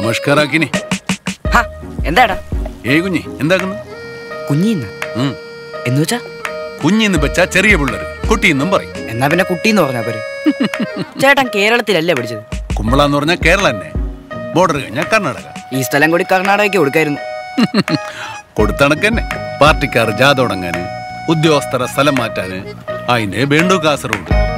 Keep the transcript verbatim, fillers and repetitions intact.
നമസ്കാരാക്കിനി. എന്താടാ ഏയ് കുഞ്ഞി എന്താക്കുന്നു? കുഞ്ഞിന്ന് എന്ന് വെച്ചാ കുഞ്ഞിന്ന് വെച്ചാ ചെറിയ പിള്ളേർ കുട്ടിയെന്നും പറയും. എന്നാ പിന്നെ കുട്ടിന്ന് പറഞ്ഞാ പോരെ. ചേട്ടൻ കേരളത്തിലല്ലേ പഠിച്ചത്? കുമ്പള എന്ന് പറഞ്ഞാൽ കേരള തന്നെ, ബോർഡർ കഴിഞ്ഞാൽ കർണാടക. ഈ സ്ഥലം കൂടി കർണാടകയ്ക്ക് കൊടുക്കായിരുന്നു. കൊടുത്തണക്കന്നെ പാർട്ടിക്കാർ ജാഥ തുടങ്ങാന്, ഉദ്യോഗസ്ഥരെ സ്ഥലം മാറ്റാന്, അതിനെ വേണ്ടു കാസർഗോഡ്.